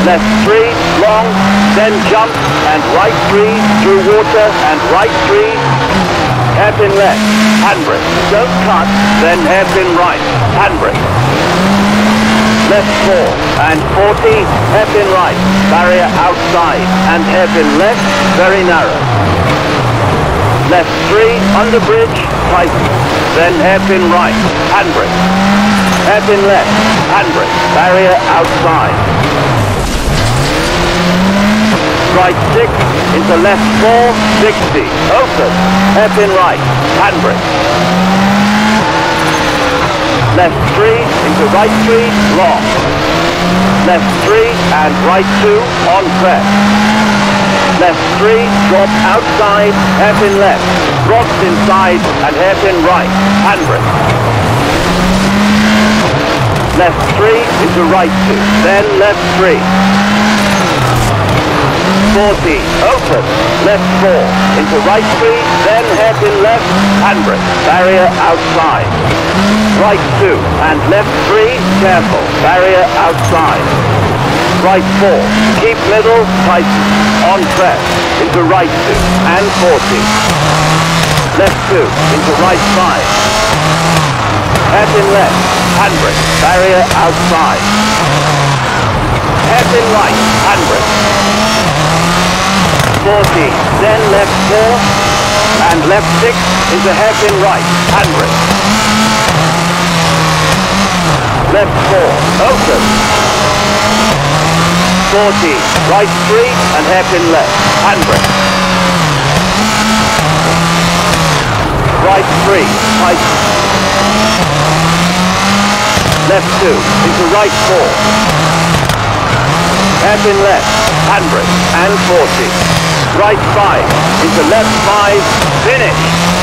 left 3, long, then jump, and right 3, through water, and right 3, hairpin left, handbrake, don't cut, then hairpin right, handbrake. Left 4, and 40, hairpin right, barrier outside, and hairpin left, very narrow. Left 3, under bridge, tighten, then hairpin right, handbrake. Hairpin left, handbrake, barrier outside. Right 6, into left 4, 60, open, hairpin right, handbrake. Left 3, into right 3, long. Left 3 and right 2, on press. Left 3, drop outside, hairpin left, drops inside and hairpin right, handbrake. Left 3 into right 2, then left 3. 40, open, left 4, into right 3, then hairpin left, handbrake, barrier outside. Right 2 and left 3, careful, barrier outside. Right 4, keep middle, tighten, on press, into right 2, and 40. Left 2, into right 5. Hairpin left, handbrake, barrier outside. Hairpin right, handbrake. 40, then left 4, and left 6, into hairpin right, handbrake. Left 4, open. 40, right 3, and hairpin left, handbrake. Right 3, tighten. Left 2, into right 4. Hairpin left, handbrake, and 40. Right 5, into left 5, finish.